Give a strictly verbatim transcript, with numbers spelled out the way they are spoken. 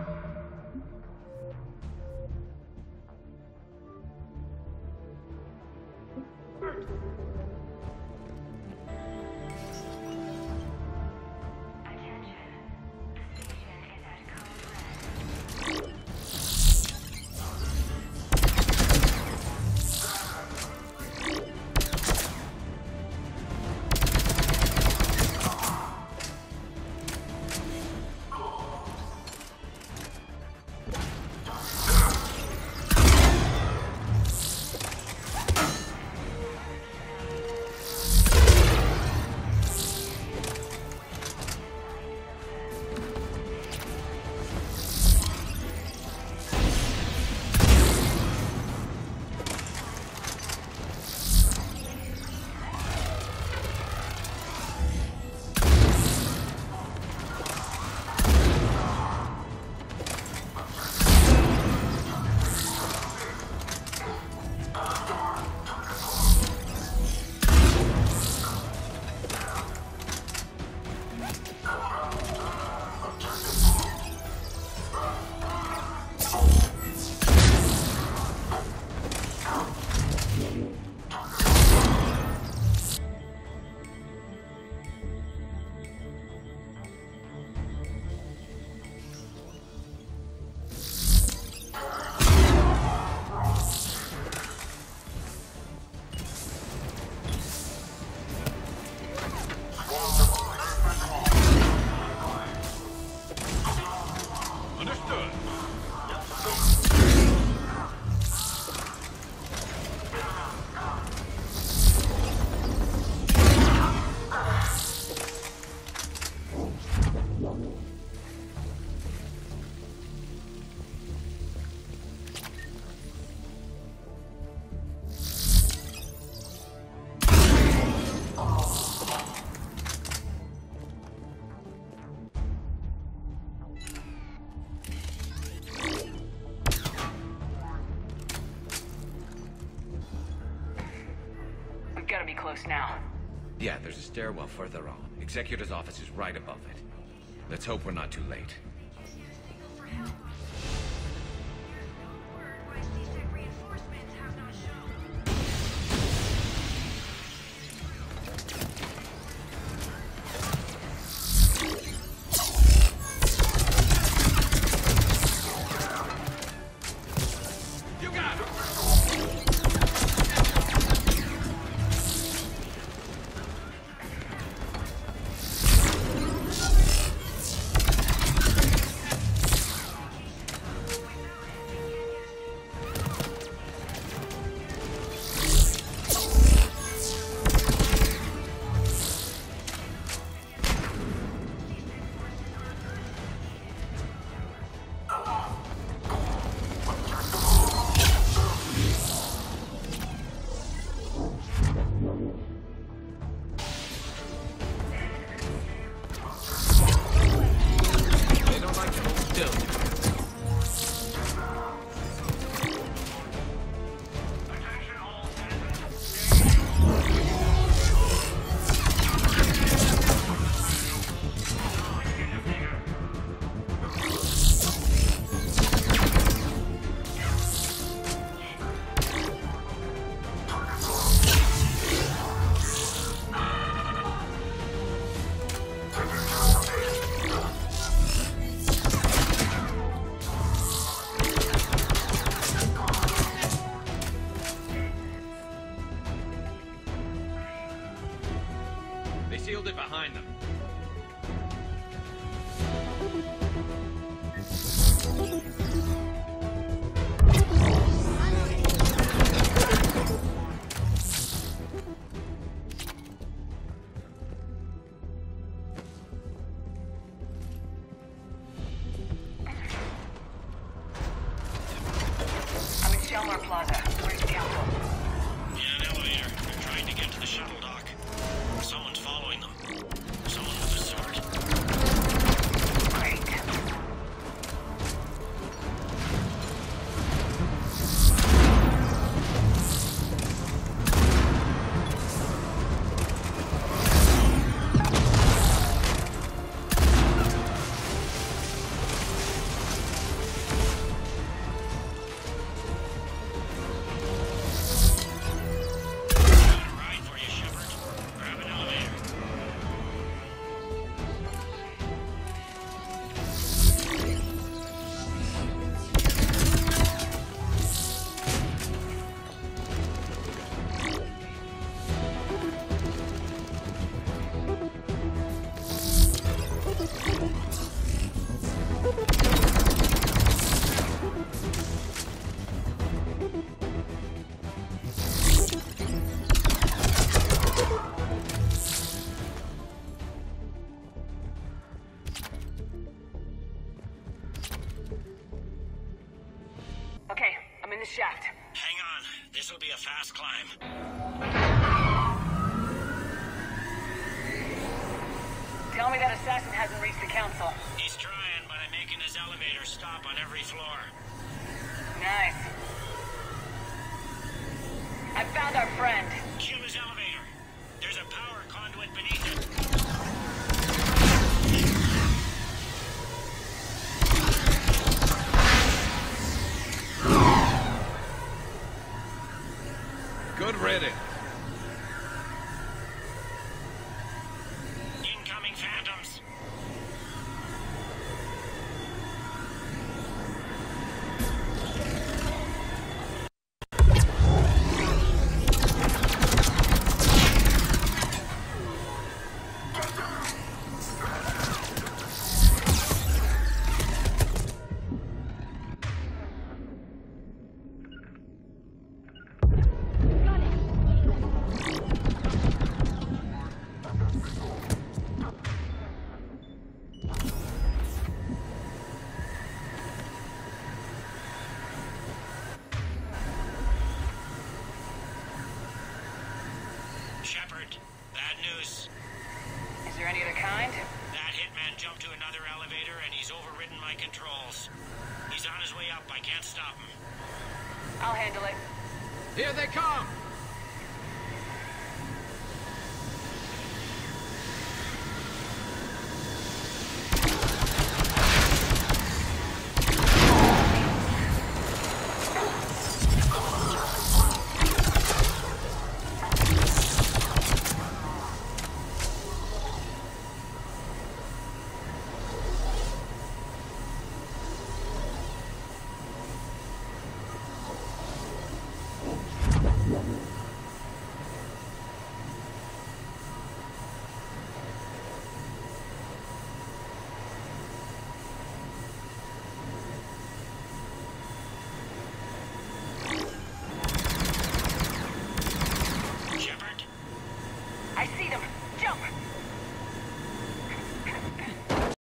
Gotta be close now. Yeah, there's a stairwell further on. Executor's office is right above it. Let's hope we're not too late. Sealed it behind them. I'm in Shelmar Plaza. Where's the council? Yeah, an elevator. They're trying to get to the shuttle dock. Someone's following them. Someone with a sword. Great. That assassin hasn't reached the council. He's trying, but I'm making his elevator stop on every floor. Nice. I found our friend. Kill his elevator. There's a power conduit beneath it. Good riddance. Incoming phantoms. Shepard, bad news. Is there any other kind? That hitman jumped to another elevator and he's overridden my controls. He's on his way up. I can't stop him. I'll handle it. Here they come!